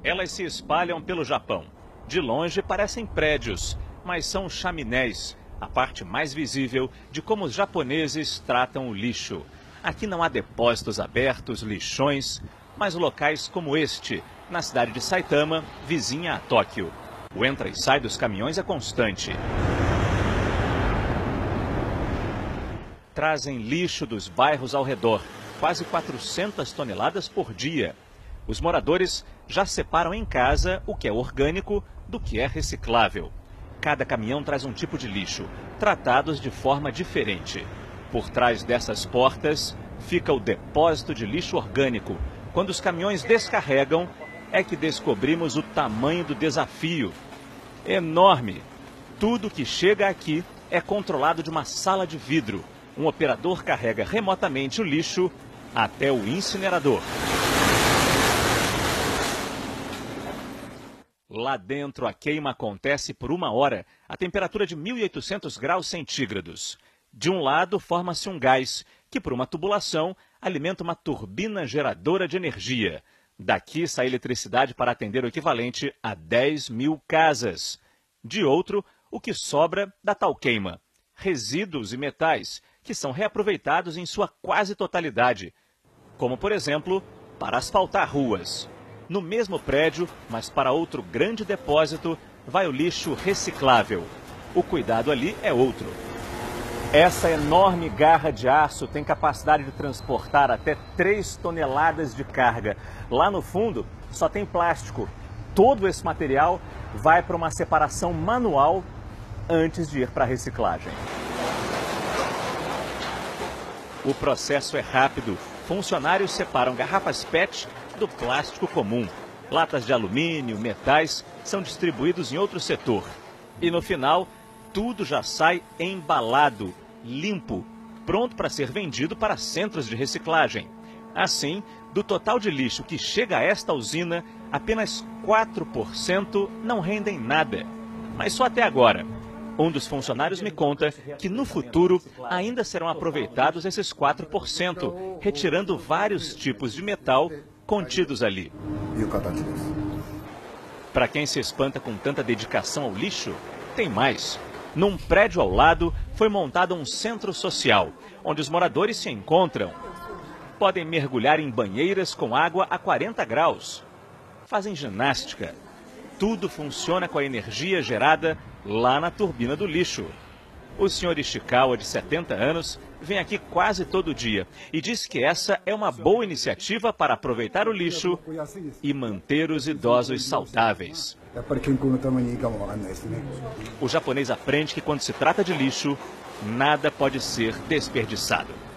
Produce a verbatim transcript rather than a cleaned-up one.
Elas se espalham pelo Japão. De longe parecem prédios, mas são chaminés, a parte mais visível de como os japoneses tratam o lixo. Aqui não há depósitos abertos, lixões, mas locais como este, na cidade de Saitama, vizinha a Tóquio. O entra e sai dos caminhões é constante. Trazem lixo dos bairros ao redor, quase quatrocentas toneladas por dia. Os moradores já separam em casa o que é orgânico do que é reciclável. Cada caminhão traz um tipo de lixo, tratados de forma diferente. Por trás dessas portas fica o depósito de lixo orgânico. Quando os caminhões descarregam, é que descobrimos o tamanho do desafio. Enorme! Tudo que chega aqui é controlado de uma sala de vidro. Um operador carrega remotamente o lixo até o incinerador. Lá dentro, a queima acontece por uma hora, a temperatura de mil e oitocentos graus centígrados. De um lado, forma-se um gás, que por uma tubulação alimenta uma turbina geradora de energia. Daqui sai eletricidade para atender o equivalente a dez mil casas. De outro, o que sobra da tal queima. Resíduos e metais, que são reaproveitados em sua quase totalidade. Como, por exemplo, para asfaltar ruas. No mesmo prédio, mas para outro grande depósito, vai o lixo reciclável. O cuidado ali é outro. Essa enorme garra de aço tem capacidade de transportar até três toneladas de carga. Lá no fundo, só tem plástico. Todo esse material vai para uma separação manual antes de ir para a reciclagem. O processo é rápido. Funcionários separam garrafas P E T do plástico comum. Latas de alumínio, metais são distribuídos em outro setor. E no final, tudo já sai embalado, limpo, pronto para ser vendido para centros de reciclagem. Assim, do total de lixo que chega a esta usina, apenas quatro por cento não rendem nada. Mas só até agora. Um dos funcionários me conta que no futuro ainda serão aproveitados esses quatro por cento, retirando vários tipos de metal contidos ali. Para quem se espanta com tanta dedicação ao lixo, tem mais. Num prédio ao lado foi montado um centro social, onde os moradores se encontram. Podem mergulhar em banheiras com água a quarenta graus. Fazem ginástica. Tudo funciona com a energia gerada lá na turbina do lixo. O senhor Ishikawa, de setenta anos, vem aqui quase todo dia e diz que essa é uma boa iniciativa para aproveitar o lixo e manter os idosos saudáveis. O japonês aprende que quando se trata de lixo, nada pode ser desperdiçado.